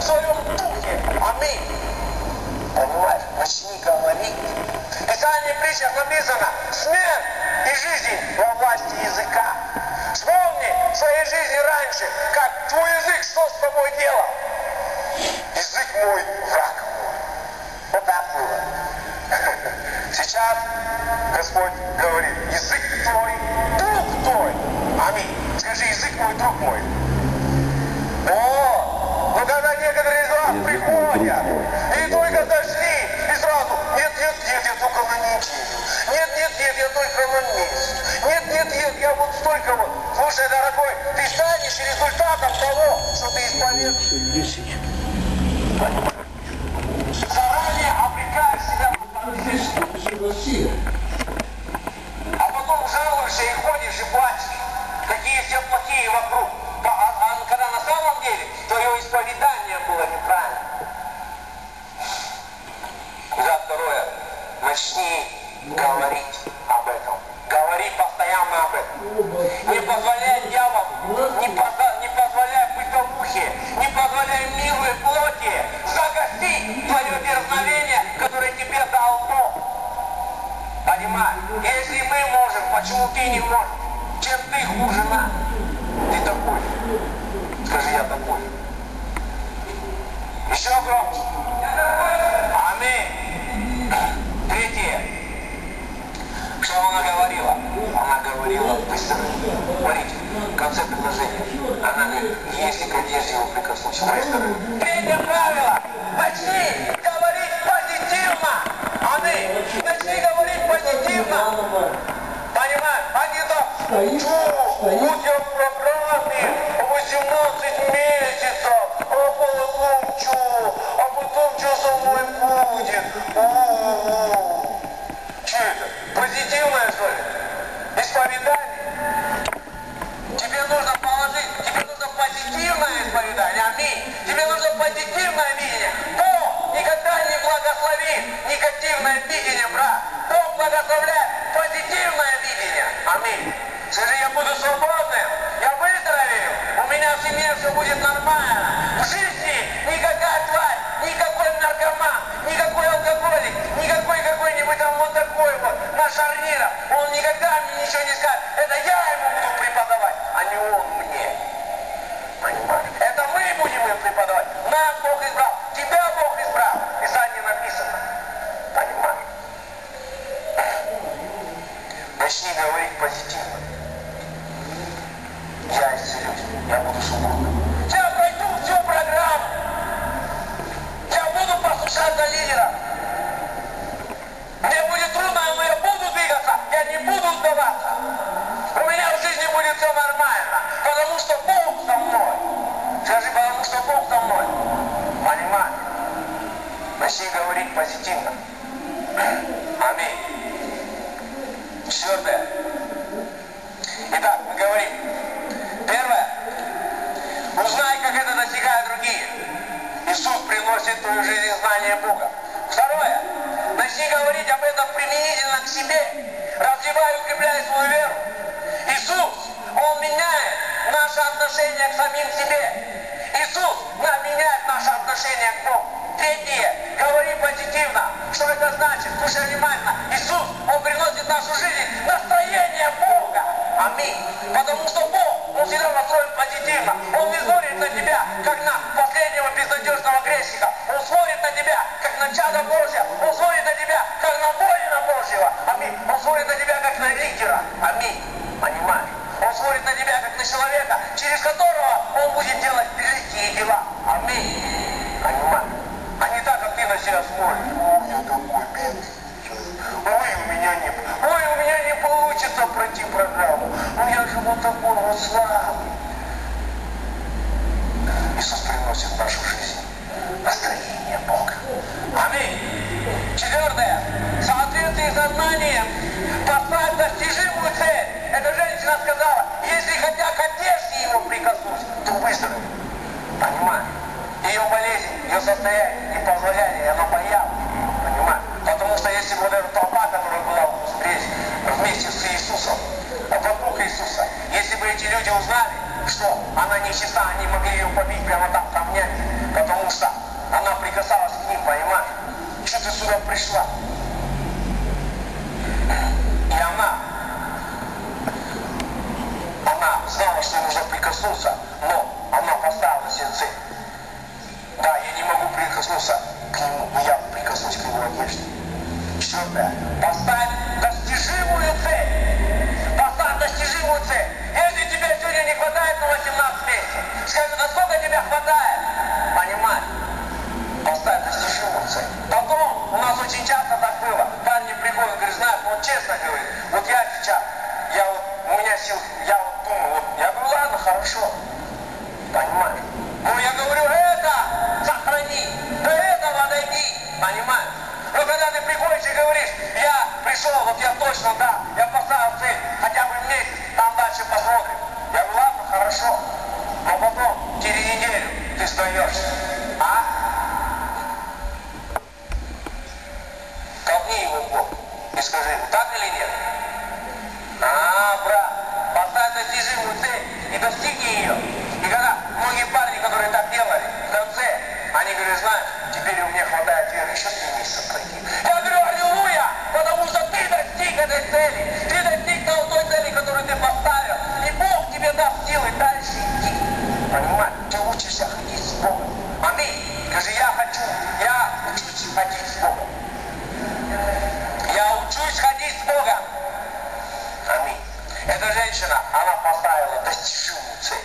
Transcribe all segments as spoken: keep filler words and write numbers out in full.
в своем духе. Аминь. Понимаешь? Начни говорить. В Писании притчах написано: смерть и жизнь во власти языка. Вспомни в своей жизни раньше, как твой язык что с тобой делал. Язык мой, враг мой. Вот так было. Сейчас Господь говорит: язык твой, друг твой. Аминь. Скажи: язык мой, друг мой. О, но когда некоторые из вас приходят и только зашли, и сразу: нет, нет, нет, я только на неделю. Нет, нет, нет, я только на месяц. Нет, нет, нет, я вот столько вот. Слушай, дорогой, ты станешь результатом того, что ты исповедуешь. Заранее обрекаешь себя в а потом жалуешься и ходишь и плачешь. Какие все плохие вокруг. А, а когда на самом деле твое исповедание было неправильно. За второе. Начни говорить об этом. Говори постоянно об этом. Не позволяй дьяволу, не, поза, не позволяй бытовухе, не позволяй миру и плоти загасить твое дерзновение, которое тебе дал Бог. Понимаешь? Если мы можем, почему ты не можешь? Чем ты хуже нас? Ты такой. Скажи: я такой. Еще громче. Аминь. Третье. Что она говорила? Она говорила быстро. Смотрите, в конце предложения. Она говорит: если к одежде его прикоснусь. Третье правило. Начни говорить позитивно. Аминь. Начни говорить позитивно. Понимаешь? А не так: чу, будь я в программе восемнадцать месяцев, а потом чу, а потом что со мной будет? У-у-у. Что это? Позитивное, что ли? Исповедание? Тебе нужно положить, тебе нужно позитивное исповедание. Аминь. Тебе нужно позитивное видение. Бог никогда не благословит негативное видение, брат. Бог благословляет позитивное видение. Аминь. Скажи: я буду свободным, я выздоровею, у меня в семье все будет нормально. В жизни никакая тварь, никакой наркоман, никакой алкоголик, никакой какой-нибудь там вот такой вот на шарнирах, он никогда мне ничего не скажет. Это я ему буду преподавать, а не он мне. Понимаешь? Это мы будем им преподавать. Нас Бог избрал, тебя Бог избрал. В Писании написано. Понимаешь? Начни говорить позитивно. Я исцелюсь, я буду свободным. Я пройду всю программу. Я буду послушаться лидера. Мне будет трудно, но я буду двигаться. Я не буду сдаваться. У меня в жизни будет все нормально. Потому что Бог со мной. Скажи: потому что Бог со мной. Понимаешь? Начни говорить позитивно. Аминь. Четвертое. Итак, мы говорим. Первое. Узнай, как это достигают другие. Иисус приносит в твою жизнь знание Бога. Второе. Начни говорить об этом применительно к себе. Развивай и укрепляй свою веру. Иисус, Он меняет наше отношение к самим себе. Иисус меняет наше отношение к Богу. Третье. Говори позитивно. Что это значит? Слушай внимательно. Иисус, Он приносит в нашу жизнь настроение Бога. Аминь. Потому что Бог, Он всегда настроен позитивно. Он не смотрит на тебя, как на последнего безнадежного грешника. Он смотрит на тебя, как на чадо Божье. Он смотрит на тебя, как на воина Божьего. Аминь. Он смотрит на тебя, как на лидера. Аминь. Понимаешь? Он смотрит на тебя, как на человека, через которого Он будет делать великие дела. Аминь. Понимаешь? А не так, как ты на себя смотришь. Ой, я такой бедный. Ой, у меня не, ой, у меня не получится пройти программу. Ну я же вот такой вот слабый. Иисус приносит в нашу жизнь настроение Бога. Аминь. Четвертое. В соответствии с сознанием поставь достижимую цель. Эта женщина сказала: если хотя к одежде его прикоснусь, то выздоровею. Понимаешь? Ее болезнь, ее состояние не позволяли, и она боялась. Понимаешь? Потому что если бы вот эта толпа, которая была здесь, вместе с Иисусом, вокруг Иисуса, если бы эти люди узнали, что она нечиста, они могли ее побить прямо там камнями, потому что что ты сюда пришла. И она, она знала, что нужно прикоснуться, но она поставила себе цель. Да, я не могу прикоснуться к нему, но я прикоснусь к его одежде. Четвертое. Поставь достижимую цель. Поставь достижимую цель. Если тебе сегодня не хватает на восемнадцать месяцев, скажи, насколько тебе хватает? Понимаешь? Поставь достижимую цель. Потом, у нас очень часто так было. Парни приходят, говорят, знаешь, он честно говорит, вот я сейчас, я вот, у меня сил, я вот думаю, вот, я говорю, ладно, хорошо. Понимаешь? Но я говорю, это сохрани, до этого дойди. Понимаешь? Но когда ты приходишь и говоришь, я пришел, вот я точно, да, я поставил цель, хотя бы месяц, там дальше посмотрим. Я говорю, ладно, хорошо. Но потом, через неделю, ты сдаешься. А? Толкни его в бок и скажи, так или нет? А, брат, поставь достижимую цель и достигни ее. И когда многие парни, которые так делали, в конце, они говорят, знаешь, теперь у меня хватает веры еще три месяца пройти. Я говорю, аллилуйя, потому что ты достиг этой цели. Ты достиг той цели, которую ты поставил. И Бог тебе даст силы дальше идти. Понимаешь? Ты учишься ходить с Богом. Аминь. Скажи, я хочу, я учусь ходить с Богом. Я учусь ходить с Богом. Аминь. Эта женщина, она поставила достижимую цель.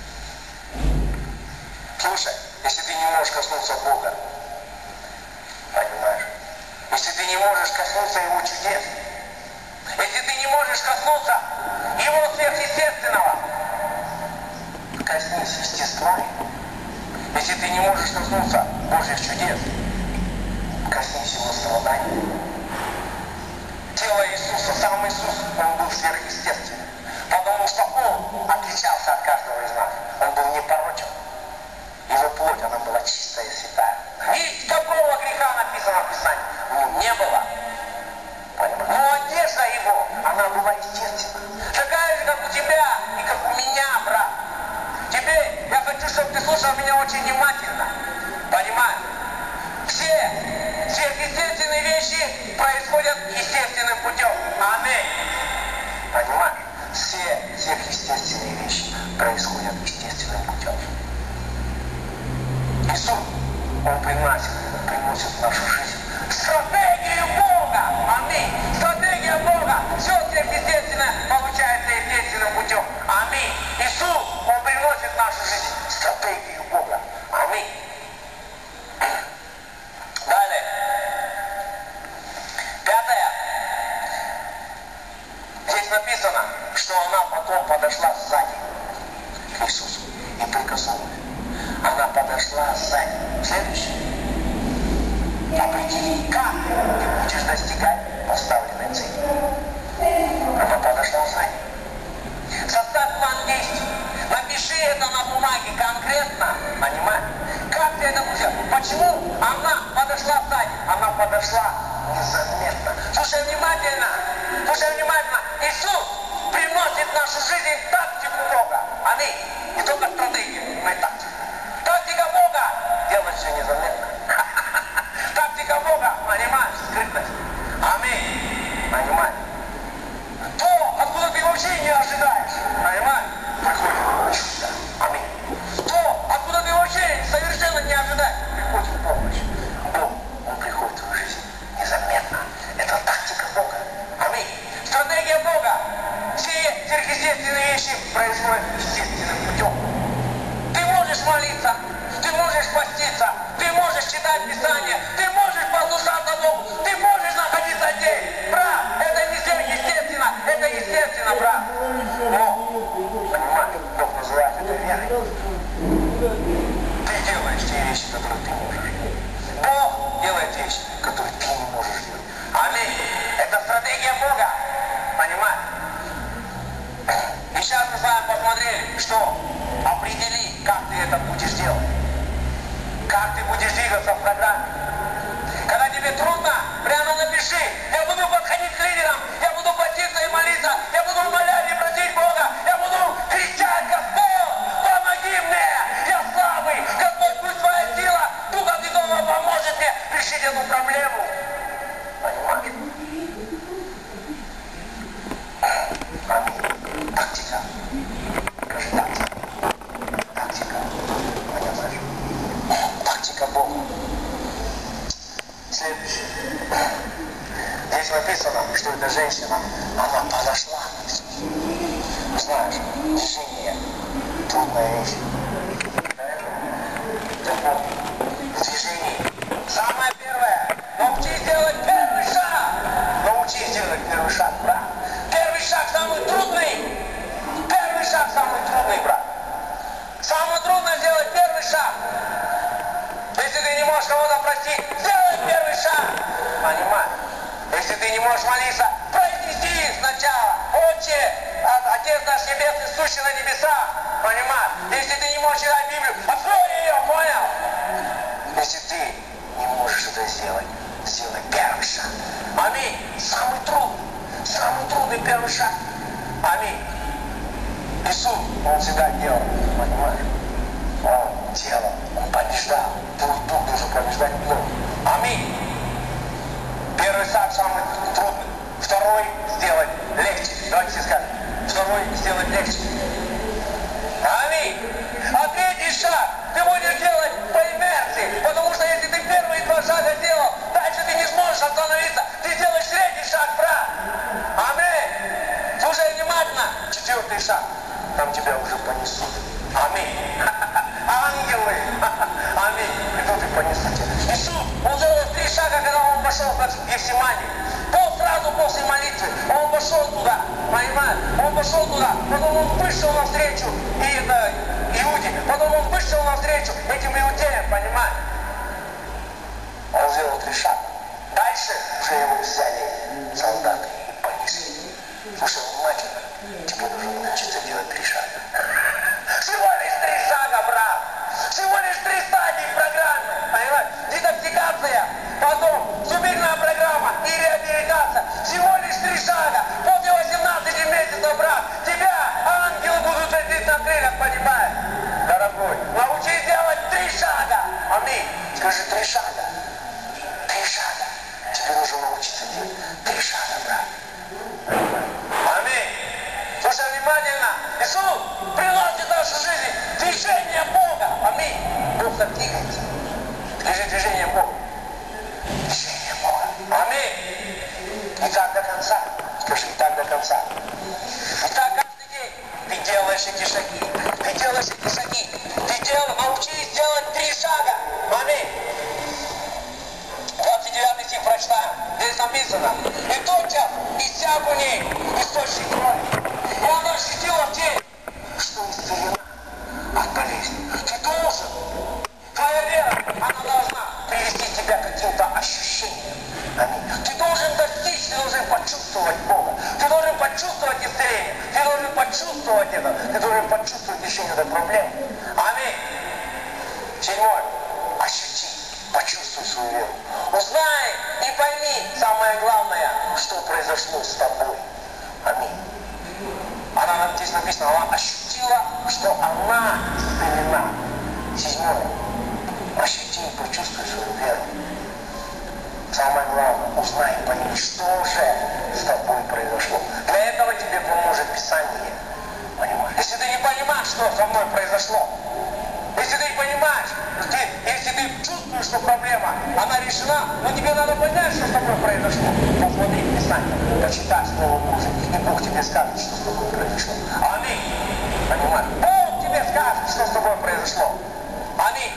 Слушай, если ты не можешь коснуться Бога, понимаешь? Если ты не можешь коснуться Его чудес, если ты не можешь коснуться Его сверхъестественного, коснись естества. Если ты не можешь коснуться Божьих чудес, коснись Его страданий. Тело Иисуса, сам Иисус, Он был сверхъестественным, потому что Он отличался от каждого из нас. Он был непорочен. Его плоть, она была чистая и святая. Никакого греха написано в Писании в нем не было. Понимаешь? Но одежда его, она была естественна. Такая же, как у тебя и как у меня, брат. Теперь я хочу, чтобы ты слушал меня очень внимательно. Понимаешь? Все сверхъестественные вещи происходят естественным путем. Аминь. Понимаешь? Все сверхъестественные вещи происходят естественным путем. Иисус, Он приносит, приносит в нашу жизнь стратегию Бога. Аминь. Стратегия Бога. Все сверхъестественное получается естественным путем. Аминь. Иисус, Он приносит в нашу жизнь стратегию Бога. Аминь. Далее. Пятое. Здесь написано, что она потом подошла сзади к Иисусу и прикоснулась. Она подошла сзади. Следующее. Определи, как ты будешь достигать поставленной цели. Она подошла сзади. Составь план действий. Напиши это на бумаге конкретно. Понимаешь? Как ты это будешь? Почему она подошла сзади? Она подошла незаметно. Слушай внимательно. Слушай внимательно. Иисус приносит в нашу жизнь тактику Бога. Аминь. Не только стратегию, но и тактику. Тактика Бога делать все незаметно. Тактика Бога, понимаешь, скрытность. Аминь. Понимаешь? То, откуда ты вообще не ожидаешь, понимаешь, приходит чудо. Аминь. То, откуда ты вообще совершенно не ожидаешь, приходит помощь. Бог, Он приходит в твою жизнь незаметно. Это тактика Бога. Аминь. Стратегия Бога. Все сверхъестественные вещи происходят естественным путем. Ты можешь молиться, ты можешь поститься, ты можешь читать Писание, ты можешь послушаться Богу, ты можешь находиться здесь. Брат, это не сверхъестественно, это естественно, брат. Но, понимаешь, Бог называет это верой. Ты делаешь те вещи, которые ты можешь. Бог делает вещи, которые ты не можешь делать. Аминь. Это стратегия Бога. Понимаешь? И сейчас мы с вами посмотрели, что определи, как ты это будешь делать. Как ты будешь двигаться в программе. Когда тебе трудно, прямо напиши. Я буду подходить к лидерам, я буду поститься и молиться, я буду умолять и просить Бога, я буду кричать: Господь, помоги мне, я слабый, Господь, пусть твоя сила, Духа Святого поможет мне решить эту проблему. написано, что эта женщина, она подошла к Иисусу. Знаешь, движение – трудная вещь. В движении. Самое первое – научись делать первый шаг. Научись делать первый шаг, брат. Первый шаг самый трудный. Первый шаг самый трудный, брат. Самое трудное сделать первый шаг. Если ты не можешь кого-то простить, сделай первый шаг. Понимаешь? Если ты не можешь молиться, произнеси сначала: Отче, Отец наш Небесный, сущий на небесах. Понимаешь? Если ты не можешь читать Библию, открой ее, понял? Если ты не можешь это сделать, сделай первый шаг. Аминь. Самый трудный, самый трудный первый шаг. Аминь. Иисус, Он всегда делал, понимаешь? Он делал, Он побеждал. Твой дух должен побеждать плоть. Аминь. Первый шаг самый трудный. Второй сделать легче. Давайте все скажем. Второй сделать легче. Аминь. А третий шаг ты будешь делать по инерции. Потому что если ты первые два шага сделал, дальше ты не сможешь остановиться. Ты сделаешь третий шаг, брат. Аминь. Слушай внимательно. Четвертый шаг. Там тебя уже понесут. Аминь. Ангелы. Аминь. Идут и понесут тебя. Иисус, Он сделал три шага, когда Он пошел в Гефсиманию. Пол сразу после молитвы. Он пошел туда. Понимаешь? Он пошел туда. Потом Он вышел навстречу. И это Иуде. Потом Он вышел навстречу этим иудеям. Понимаешь? Он сделал три шага. Дальше уже его взяли солдаты и понесли. Слушай внимательно. Тебе нужно научиться делать три шага. Всего лишь три шага, брат. Всего лишь три стадии программы. Понимаешь? Детоксикация, потом зубильная программа и реабилитация. Всего лишь три шага. После восемнадцати месяцев, брат, тебя ангелы будут лететь на крыльях, понимаешь? Дорогой, научись делать три шага. Аминь. Скажи три шага. Три шага. Тебе нужно научиться делать три шага, брат. Аминь. Слушай внимательно. Иисус приносит в нашу жизнь движение Бога. Аминь. Бог так двигается. Скажи движение Бога. Движение Бога. Аминь. И так до конца. Скажи, и так до конца. И так каждый день ты делаешь эти шаги. Ты делаешь эти шаги. Ты делаешь, научись делать три шага. Аминь. двадцать девятый стих прочитаем. Здесь написано: и тотчас иссяк у ней источник крови. И она ощутила в теле, что исцелена от болезни. Ты должен, твоя вера, она должна привести тебя к каким-то ощущениям. Аминь. Ты должен достичь, ты должен почувствовать Бога. Ты должен почувствовать исцеление. Ты должен почувствовать это. Ты должен почувствовать решение этой проблемы. Аминь. Седьмое. Ощути, почувствуй свою веру. Узнай и пойми, самое главное, что произошло с тобой. Аминь. Она, здесь написано, она ощутила, что она исцелена. Седьмое. Ощути и почувствуй свою веру. Самое главное, узнай и пойми, что же с тобой произошло. Для этого тебе поможет Писание. Понимаешь? Если ты не понимаешь, что со мной произошло, если ты не понимаешь, ты, если ты чувствуешь, что проблема, она решена, но тебе надо понять, что с тобой произошло. Посмотри в Писание, почитай Слово Божие, и Бог тебе скажет, что с тобой произошло. Аминь. Понимаешь? Бог тебе скажет, что с тобой произошло. Аминь.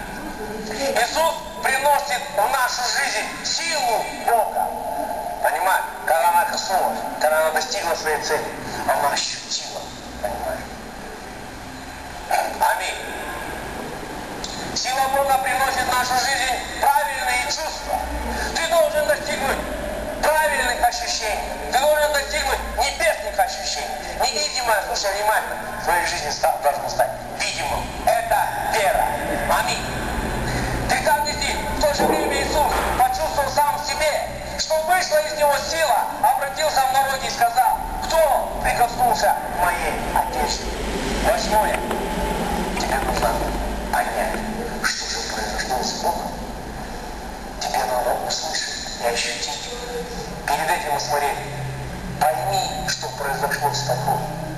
Иисус приносит в нашу жизнь силу Бога. Понимаешь? Когда она коснулась, когда она достигла своей цели, она ощутила. Понимаешь? Аминь. Сила Бога приносит в нашу жизнь правильные чувства. Ты должен достигнуть правильных ощущений. Ты должен достигнуть небесных ощущений. Невидимое, слушай внимательно, в твоей жизни должно стать видимым. Это вера. Аминь. тридцатый стих. В то же время Иисус почувствовал сам в себе, что вышла из него сила, обратился в народе и сказал: кто прикоснулся к моей одежде? Восьмое. Тебе нужно понять, что же произошло с Богом. Тебе надо услышать и ощутить. Перед этим смотреть. Пойми, что произошло с тобой.